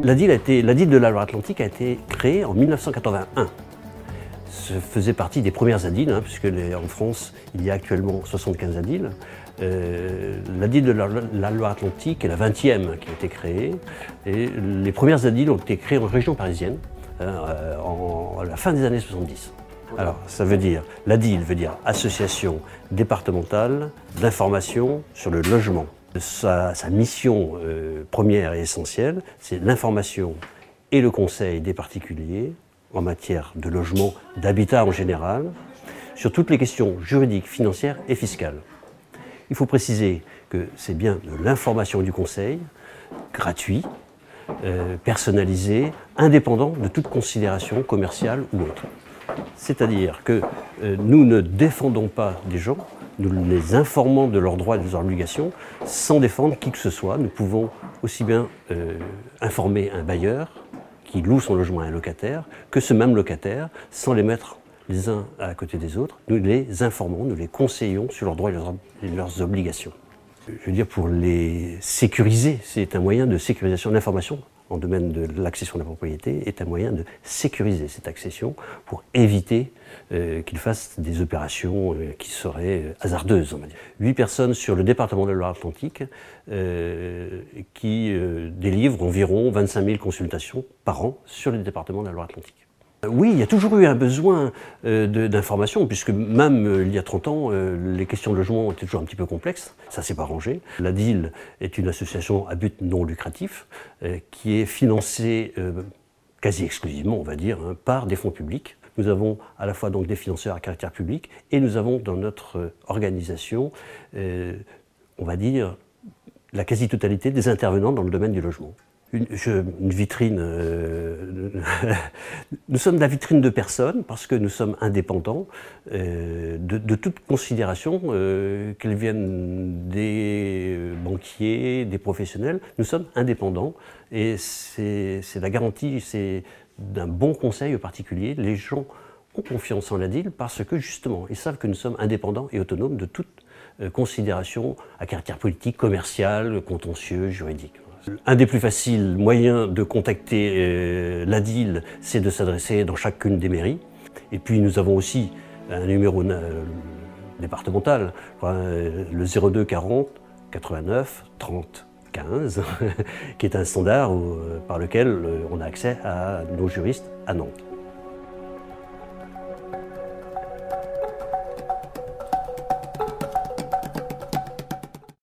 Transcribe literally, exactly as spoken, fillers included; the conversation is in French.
La D I L, a été, la D I L de la Loire-Atlantique a été créée en mille neuf cent quatre-vingt-un. Ça faisait partie des premières A D I L, hein, puisque les, en France, il y a actuellement soixante-quinze A D I L. Euh, la D I L de la, la Loire-Atlantique est la vingtième qui a été créée. Et les premières A D I L ont été créées en région parisienne, hein, en, à la fin des années soixante-dix. Alors, ça veut dire, l'A D I L veut dire Association départementale d'information sur le logement. Sa, sa mission euh, première et essentielle, c'est l'information et le conseil des particuliers en matière de logement, d'habitat en général, sur toutes les questions juridiques, financières et fiscales. Il faut préciser que c'est bien de l'information du conseil, gratuit, euh, personnalisé, indépendant de toute considération commerciale ou autre. C'est-à-dire que euh, nous ne défendons pas des gens, nous les informons de leurs droits et de leurs obligations sans défendre qui que ce soit. Nous pouvons aussi bien euh, informer un bailleur qui loue son logement à un locataire que ce même locataire, sans les mettre les uns à côté des autres, nous les informons, nous les conseillons sur leurs droits et leurs, et leurs obligations. Je veux dire, pour les sécuriser, c'est un moyen de sécurisation de l'information en domaine de l'accession de la propriété, est un moyen de sécuriser cette accession pour éviter euh, qu'ils fassent des opérations euh, qui seraient euh, hasardeuses, on va dire. Huit personnes sur le département de la Loire-Atlantique euh, qui euh, délivrent environ vingt-cinq mille consultations par an sur le département de la Loire-Atlantique. Oui, il y a toujours eu un besoin euh, d'information, puisque même euh, il y a trente ans, euh, les questions de logement étaient toujours un petit peu complexes, ça s'est pas rangé. La D I L est une association à but non lucratif, euh, qui est financée euh, quasi exclusivement, on va dire, hein, par des fonds publics. Nous avons à la fois donc des financeurs à caractère public, et nous avons dans notre euh, organisation, euh, on va dire, la quasi-totalité des intervenants dans le domaine du logement. Une, je, une vitrine, euh, nous sommes la vitrine de personnes parce que nous sommes indépendants euh, de, de toute considération, euh, qu'elles viennent des banquiers, des professionnels, nous sommes indépendants et c'est la garantie d'un bon conseil particulier. Les gens ont confiance en la D I L parce que justement, ils savent que nous sommes indépendants et autonomes de toute euh, considération à caractère politique, commercial, contentieux, juridique. Un des plus faciles moyens de contacter euh, la D I L, c'est de s'adresser dans chacune des mairies. Et puis nous avons aussi un numéro euh, départemental, euh, le zéro deux quarante quatre-vingt-neuf trente quinze, qui est un standard où, euh, par lequel euh, on a accès à nos juristes à Nantes.